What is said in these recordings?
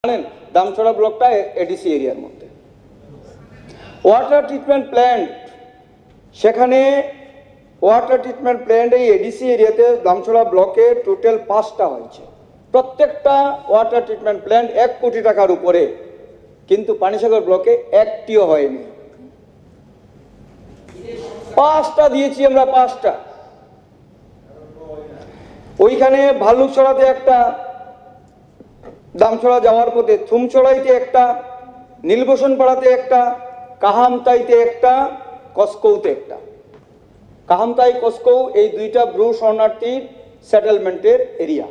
জানেন দামছড়া ব্লকটা এডিসি এরিয়ার মধ্যে ওয়াটার ট্রিটমেন্ট প্ল্যান্ট, সেখানে ওয়াটার ট্রিটমেন্ট প্ল্যান্ট এই এডিসি এরিয়াতে দামছড়া ব্লকে টোটাল 5টা হয়েছে। প্রত্যেকটা ওয়াটার ট্রিটমেন্ট প্ল্যান্ট 1 কোটি টাকার উপরে, কিন্তু পানিসাগর ব্লকে একটিও হয়নি। 5টা দিয়েছি আমরা, 5টা। ওইখানে ভাল্লুকছড়াতে একটা, দামছড়া যাওয়ার পথে থুমছড়াইতে একটা, নীলবসন পাড়াতে একটা, কাহামতাইতে একটা, কসকৌতে একটা। কাহামতাই কসকৌ এই 2টা ব্রু শরণার্থীর সেটেলমেন্টের এরিয়া।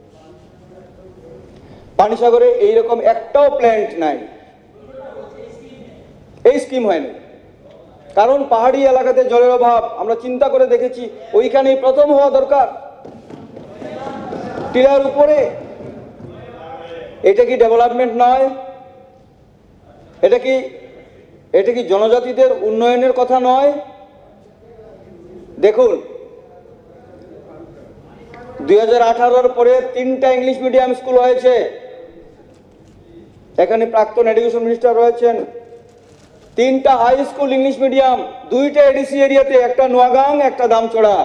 পানিসাগরে এইরকম একটাও প্ল্যান্ট নাই, এই স্কিম হয়নি। কারণ পাহাড়ি এলাকাতে জলের অভাব, আমরা চিন্তা করে দেখেছি ওইখানেই প্রথম হওয়া দরকার, টিলার উপরে। এটা কি ডেভেলপমেন্ট নয়? এটা কি জনজাতিদের উন্নয়নের কথা নয়? দেখুন 2018-র পরে 3টা ইংলিশ মিডিয়াম স্কুল হয়েছে। এখানে প্রাক্তন এডুকেশন মিনিস্টার রয়েছেন। 3টা হাই স্কুল ইংলিশ মিডিয়াম, 2টা এডিসি এরিয়াতে, একটা নোয়াগাং, একটা দামছড়া।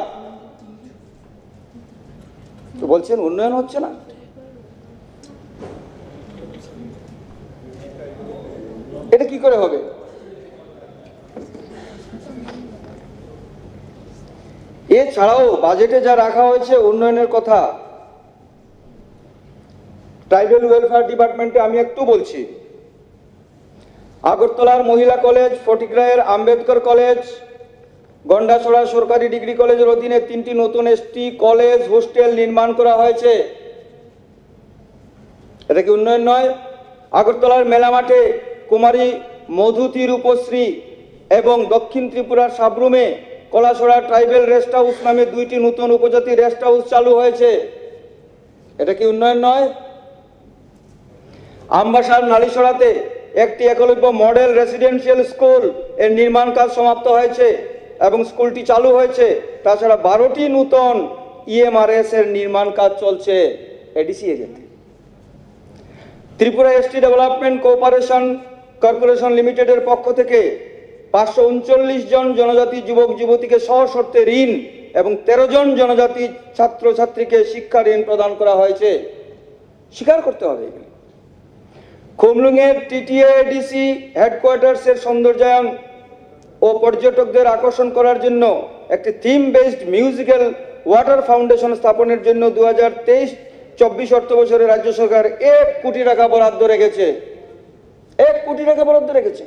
তো বলছেন উন্নয়ন হচ্ছে না? এটা কি করে হবে? এছাড়াও বাজেটে যা রাখা হয়েছে উন্নয়নের কথা, ট্রাইবাল ওয়েলফেয়ার ডিপার্টমেন্টে আমি একটু বলছি। আগরতলার মহিলা কলেজ, ফটিকরায়ের আম্বেদকর কলেজ, গন্ডাছড়া সরকারি ডিগ্রি কলেজের অধীনে 3টি নতুন এসটি কলেজ হোস্টেল নির্মাণ করা হয়েছে। এটা কি উন্নয়ন নয়? আগরতলার মেলামাঠে কুমারী মধুতি রূপশ্রী এবং দক্ষিণ ত্রিপুরার সাবরুমে কলাছড়া ট্রাইবেল রেস্ট হাউস নামে 2টি নতুন উপজাতি রেস্ট হাউস চালু হয়েছে। এটা কি উন্নয়ন নয়? আমবাসার নালিছড়াতে একটি একলব্য মডেল রেসিডেন্সিয়াল স্কুল এর নির্মাণ কাজ সমাপ্ত হয়েছে এবং স্কুলটি চালু হয়েছে। তাছাড়া 12টি নতুন ইএমআরএস এর নির্মাণ কাজ চলছে এডিসি এরিয়াতে। ত্রিপুরা এসটি ডেভেলপমেন্ট কর্পোরেশন লিমিটেডের পক্ষ থেকে 539 জন জনজাতি যুবক যুবতীকে সশর্তে ঋণ এবং 13 জন জনজাতি ছাত্রছাত্রীকে শিক্ষা ঋণ প্রদান করা হয়েছে। স্বীকার করতে হবে এগুলি। খুমলুঙের টিটিএডিসি হেডকোয়ার্টার্স এর সৌন্দর্যায়ন ও পর্যটকদের আকর্ষণ করার জন্য একটি theme based musical water foundation স্থাপনের জন্য 2023-24 অর্থ বছরে রাজ্য সরকার 1 কোটি টাকা বরাদ্দ রেখেছে। 1 কোটি টাকা বরাদ্দ রেখেছে।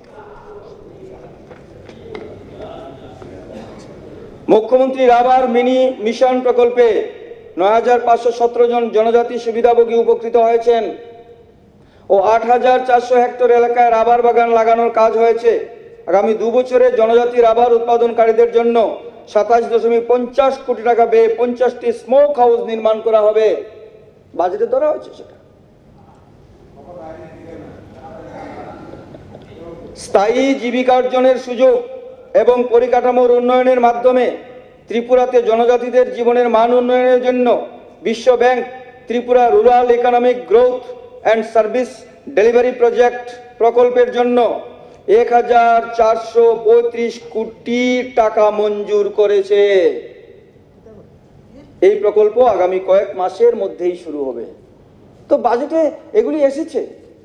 মুখ্যমন্ত্রী রাবার মিনি মিশন প্রকল্পে 9517 জন জনজাতি সুবিধাভোগী উপকৃত হয়েছেন ও 8400 হেক্টর এলাকায় রাবার বাগান লাগানোর কাজ হয়েছে। আগামী 2 বছরে জনজাতি রাবার উৎপাদনকারীদের জন্য 27.50 কোটি টাকা ব্যয়ে 50টি স্মোক হাউস নির্মাণ করা হবে। বাজেটে ধরা হয়েছে সেটা। স্থায়ী জীবিকা অর্জনের সুযোগ এবং পরিকাঠামোর উন্নয়নের মাধ্যমে ত্রিপুরাতে জনজাতিদের জীবনের মান উন্নয়নের জন্য বিশ্ব bank Tripura rural economic growth and service delivery project প্রকল্পের জন্য 1435 কোটি টাকা মঞ্জুর করেছে। এই প্রকল্প আগামী কয়েক মাসের মধ্যেই শুরু হবে। তো বাজেটে এগুলি এসেছে।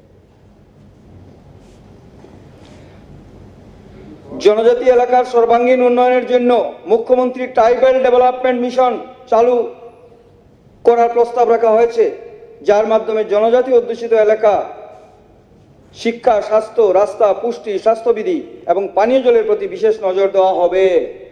জনজাতি এলাকার সর্বাঙ্গীন উন্নয়নের জন্য মুখ্যমন্ত্রী ট্রাইবাল ডেভেলপমেন্ট মিশন চালু করার প্রস্তাব রাখা হয়েছে, যার মাধ্যমে জনজাতি অধ্যুষিত এলাকা শিক্ষা, স্বাস্থ্য, রাস্তা, পুষ্টি, স্বাস্থ্যবিধি এবং পানীয় জলের প্রতি বিশেষ নজর দেওয়া হবে।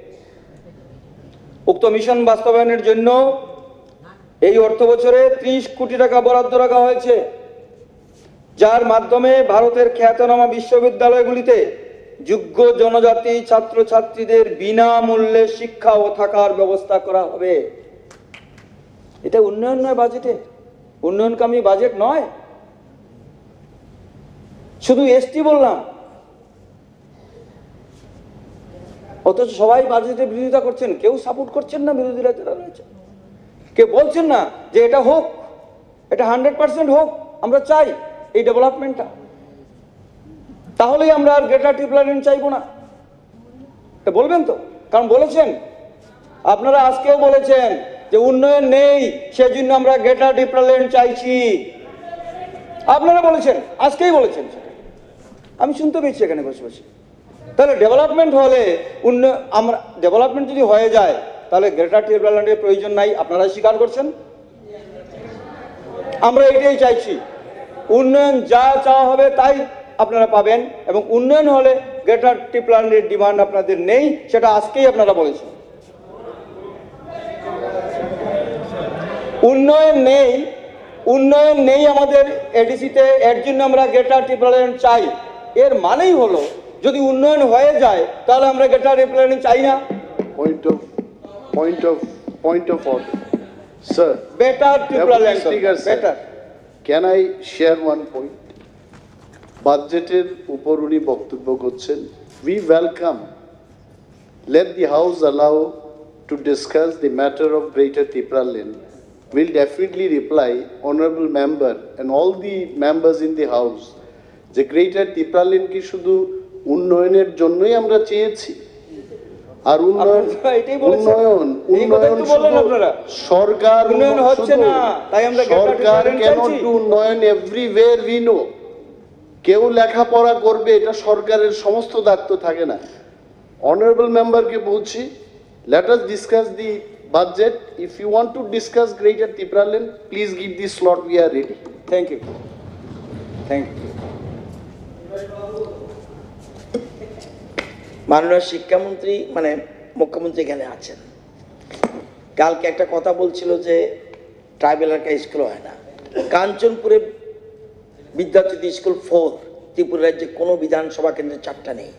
উক্ত মিশন বাস্তবায়নের জন্য এই অর্থ বছরে 30 কোটি টাকা বরাদ্দ রাখা হয়েছে, যার মাধ্যমে ভারতের খ্যাতনামা বিশ্ববিদ্যালয়গুলিতে যোগ্য জনজাতি ছাত্রছাত্রীদের বিনামূল্যে শিক্ষা ও থাকার ব্যবস্থা করা হবে। এটা উন্নয়ন নয়? বাজেটে উন্নয়নকামী বাজেট নয়। শুধু এসটি বললাম, অথচ সবাই বাজেটের বিরোধিতা করছেন। কেউ সাপোর্ট করছেন না, বিরোধীরা যারা রয়েছে কেউ বলছেন না যে এটা হোক, এটা 100% হোক, আমরা চাই। এই ডেভেলপমেন্টটা, তাহলেই আমরা আর গ্রেটার ত্রিপুরা ল্যান্ড চাইবো না। এটা বলবেন তো, কারণ বলেছেন আপনারা, আজকেও বলেছেন যে উন্নয়ন নেই, সেজন্য আমরা গ্রেটার ত্রিপুরা ল্যান্ড চাইছি। আপনারা বলেছেন, আজকেই বলেছেন, আমি শুনতে পেয়েছি এখানে বসে বসে। তাহলে ডেভেলপমেন্ট হলে আমরা ডেভেলপমেন্ট যদি হয়ে যায় তাহলে গ্রেটার ত্রিপুরা ল্যান্ডের প্রয়োজন নাই, আপনারা স্বীকার করছেন। আমরা এটাই চাইছি, উন্নয়ন যা চাওয়া হবে তাই আপনারা পাবেন, এবং উন্নয়ন হলে গ্রেটার ত্রিপুরা ল্যান্ডের ডিমান্ড আপনাদের নেই, সেটা আজকেই আপনারা বলেছেন। উন্নয়ন নেই আমাদের এডিসিতে, এর জন্য আমরা গ্রেটার ত্রিপুরা ল্যান্ড চাই। এর মানেই হলো যদি উন্নয়ন হয়ে যায় তাহলে আমরা গ্রেটার ত্রিপুরা ল্যান্ড চাই না। Point of order. Sir, better Tripura land better. Can I share one point? বাজেটের উপর উনি বক্তব্য করছেন। We welcome. Let the House allow to discuss the matter of Greater Tripura Land. We'll definitely reply, Honorable Member and all the members in the House, যে Greater Tripura Land কি শুধু উন্নয়নের জন্যই আমরা চেয়েছি? আর উন্নয়ন সরকার হচ্ছে না, তাই আমরা সরকার cannot do উন্নয়ন everywhere we know. কেউ লেখাপড়া করবে এটা সরকারের সমস্ত দায়িত্ব থাকে না। অনারেবল মেম্বারকে বলছি, let us discuss the budget. If you want to discuss Greater Tripura Land, please give the slot, we are ready. Thank you. মাননীয় শিক্ষামন্ত্রী মানে মুখ্যমন্ত্রী এখানে আছেন, কালকে একটা কথা বলছিল যে ট্রাইবেল এলাকায় স্কুল হয় না। কাঞ্চনপুরে বিদ্যাজ্যোতি স্কুল 4 ত্রিপুরা রাজ্যে কোনো বিধানসভা কেন্দ্রে 4টা নেই,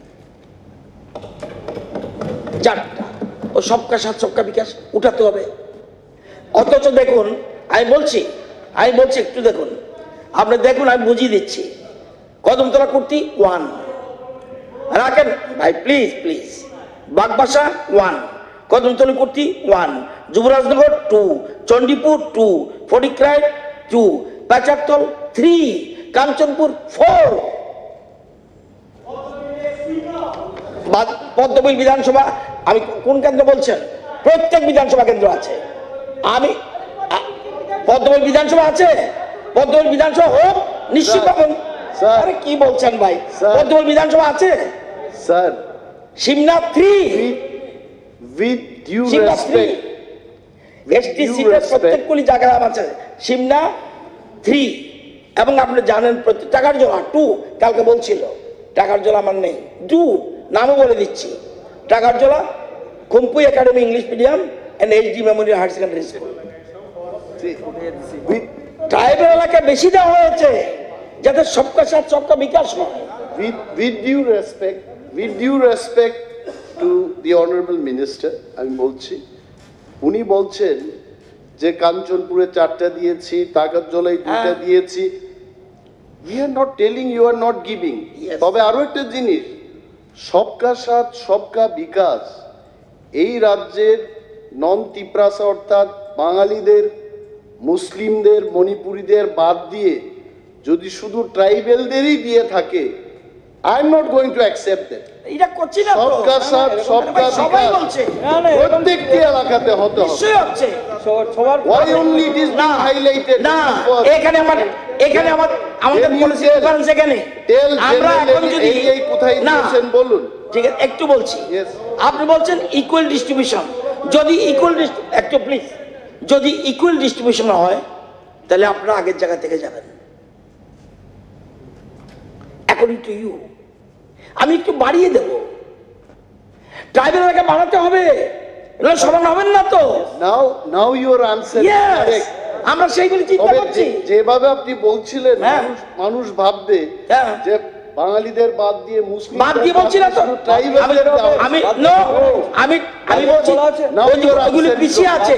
4টা। ও সবকা সাথ সবকা বিকাশ উঠাতে হবে। অথচ দেখুন, আমি বলছি একটু দেখুন, আপনি দেখুন, আমি বুঝিয়ে দিচ্ছি। কদমতলা কুর্তি 1 রাখেন ভাই, প্লিজ। বাগবাসা 1, কদমতলা কুর্তি 1, যুবরাজনগর 2, চণ্ডীপুর 2, ফটিকরায় 2, পাচারতল 3, কাঞ্চনপুর 4। পদ্মবিল বিধানসভা, আমি কোন কেন্দ্র বলছেন? প্রত্যেক বিধানসভা কেন্দ্র আছে। আমি পদ্মবিল বিধানসভা আছে, পদ্মবিল বিধানসভা হোক নিশ্চিত পাবেন। আরে কি বলছেন ভাই, পদ্মবিল বিধানসভা আছে sir. Simna 3, with due respect, ST সিটের প্রত্যেকগুলি জায়গায় আছে। সিমনা 3, এবং আপনি জানেন টাকার জলা 2, কালকে বলছিল টাকার জলা আমার নেই, 2 নামও বলে দিচ্ছি। Takarjala Kumpui academy English medium and HD memorial higher secondary school. Tribal এলাকায় বেশি দেওয়া হয়েছে যাতে সবকা সাথ সবকা বিকাশ হয়। With due respect to the honorable minister, আমি বলছি, উনি বলছেন যে কাঞ্চনপুরে 4টা দিয়েছি, টাকার জলায় 2টা দিয়েছি। We are not telling you are not giving. তবে আরো একটা জিনিস, সবকা সাথ সবকা বিকাশ এই রাজ্যের নন ত্রিপুরাসা অর্থাৎ বাঙালিদের, মুসলিমদের, মণিপুরীদের বাদ দিয়ে যদি শুধু ট্রাইবেলদেরই দিয়ে থাকে, I am not going to accept that. এটা করছি না তো, সবকা সাথ সবকা সবাই বিকাশ বলছে প্রত্যেকটি এলাকাতে হতে হবে। নিশ্চয়ই হচ্ছে। Why only it is being highlighted? না, এখানে আমাদের পলিসি ডিফারেন্স এখানে। আমরা এখন যদি এই কোথায় দিয়েছেন বলুন। ঠিক আছে, একটু বলছি। আপনি বলছেন ইকুয়াল ডিস্ট্রিবিউশন, যদি একটু প্লিজ, যদি ইকুয়াল ডিস্ট্রিবিউশন হয় তাহলে আপনারা আগের জায়গা থেকে যাবেন। অ্যাকর্ডিং টু ইউ আমি একটু বাড়িয়ে দেব, ট্রাইবেল এলাকা বাড়াতে হবে, সমান হবেন না তো। Now your answer is correct. আমরা সেইগুলি চিন্তা করছি। যেভাবে আপনি বলছিলেন, মানুষ ভাববে যে বাঙালিদের বাদ দিয়ে মুসলিম বাদ দিয়ে বলছি না তো, আমি বলছি ওইগুলি পিছিয়ে আছে,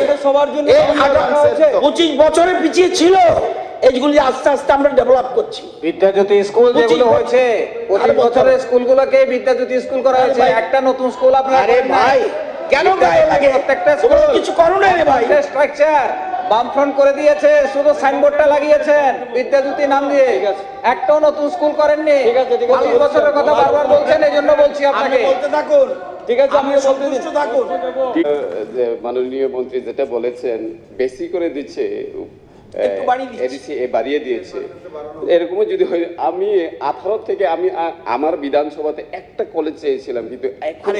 25 বছরে পিছিয়ে ছিল, এইগুলি আস্তে আস্তে আমরা ডেভেলপ করছি। বিদ্যাজ্যোতি স্কুল যেগুলো হয়েছে 25 বছরের স্কুলগুলোকে বিদ্যাজ্যোতি স্কুল করা হয়েছে, একটা নতুন স্কুল আপনারা। আরে ভাই কেন গায়ে লাগে? প্রত্যেকটা স্কুল কিছু করো না রে ভাই, স্ট্রাকচার বামফ্রন্ট করে দিয়েছে, শুধু সাইনবোর্ডটা লাগিয়েছেন বিদ্যাজ্যোতি নাম দিয়ে, একটাও নতুন স্কুল করেননি। 40 বছরের কথা বারবার বলছেন, এই জন্য বলছি আপনাকে। ঠিক আছে, আমি সন্তুষ্ট থাকুন। যে মাননীয় মন্ত্রী যেটা বলেছেন বেশি করে দিচ্ছে, এডিসি বাড়িয়ে দিয়েছে, এরকমও যদি হয়, আমি 18 থেকে আমি আমার বিধানসভাতে একটা কলেজ চেয়েছিলাম, কিন্তু এখন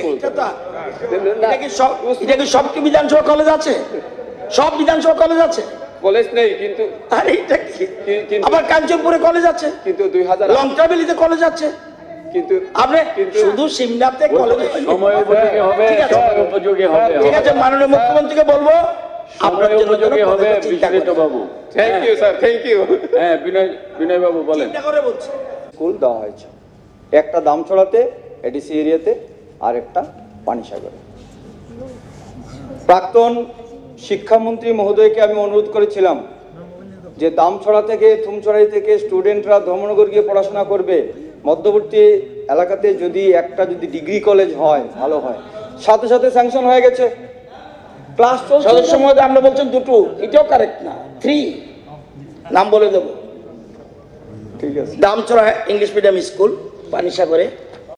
এটা কি সব কি বিধানসভা কলেজ আছে? সব বিধানসভা কলেজ আছে? কলেজ নেই, কিন্তু আরে এটা কি? আবার কাঞ্চনপুরে কলেজ আছে, কিন্তু 2000 লংট্রাভেলিতে কলেজ আছে, কিন্তু আপনি শুধু সিমনাতে কলেজ সময় উপযোগী হবে, সময় উপযোগী হবে। ঠিক আছে, মাননীয় মুখ্যমন্ত্রীকে বলবো সময় উপযোগী হবে বিশ্বজিৎ বাবু। Thank you sir, thank you. হ্যাঁ, বিনয় বাবু বলেন। চিন্তা করে বলছি। স্কুল দেওয়া হয়েছে, একটা দামছড়াতে এডিসি এরিয়াতে, আর একটা পানিসাগরে। প্রাক্তন শিক্ষামন্ত্রী মহোদয়কে আমি অনুরোধ করেছিলাম যে দামছড়া থেকে থুমছড়াই থেকে স্টুডেন্টরা ধর্মনগর গিয়ে পড়াশোনা করবে, মধ্যবর্তী এলাকাতে যদি একটা ডিগ্রি কলেজ হয় ভালো হয়। সাথে সাথে স্যাংশন হয়ে গেছে, ক্লাস চলছে। সদস্য মহোদয় আমরা বলছেন দুটো, এটাও কারেক্ট না, 3 নাম বলে দেবো। ঠিক আছে, দামছড়া ইংলিশ মিডিয়াম স্কুল, পানিসাগরে